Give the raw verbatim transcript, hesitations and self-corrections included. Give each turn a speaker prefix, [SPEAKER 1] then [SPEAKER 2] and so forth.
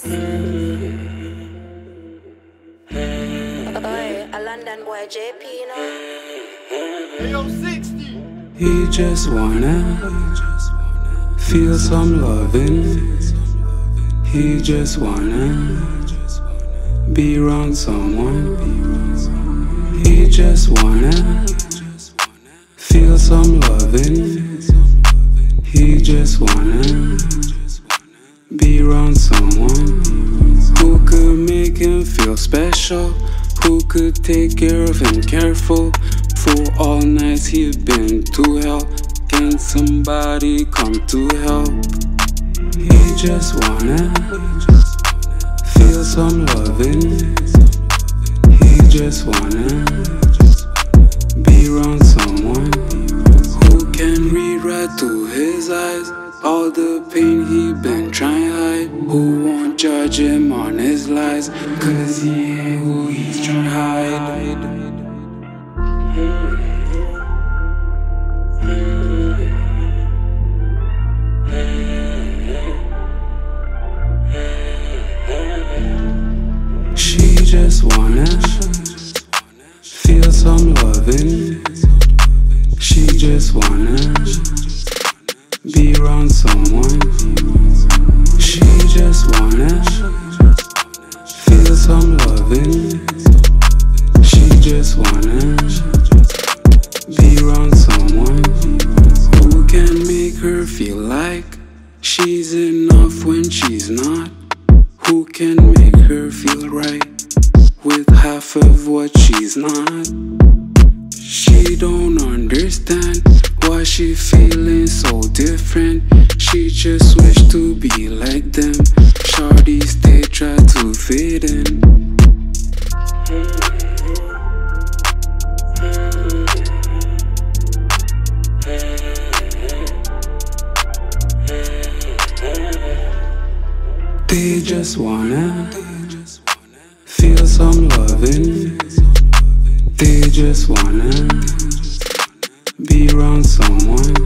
[SPEAKER 1] Oi, a London boy J P, you know?
[SPEAKER 2] Hey, yo, sixty.
[SPEAKER 3] He just wanna feel some loving. He just wanna be around someone. He just wanna feel some loving. He just wanna be around someone who could make him feel special, who could take care of him careful. For all nights he'd been to hell, can somebody come to help? He just wanna feel some loving. He just wanna be around someone who can read right through his eyes all the pain he been trying hide, who won't judge him on his lies, cause he ain't who he's trying to hide. She just wanna feel some loving. She just wanna be around someone. She just wanna feel some loving. She just wanna be around someone who can make her feel like she's enough when she's not, who can make her feel right with half of what she's not. She don't understand why she feeling so different. She just wish to be like them. Shawty stay try to fit in. They just wanna feel some loving. They just wanna be around someone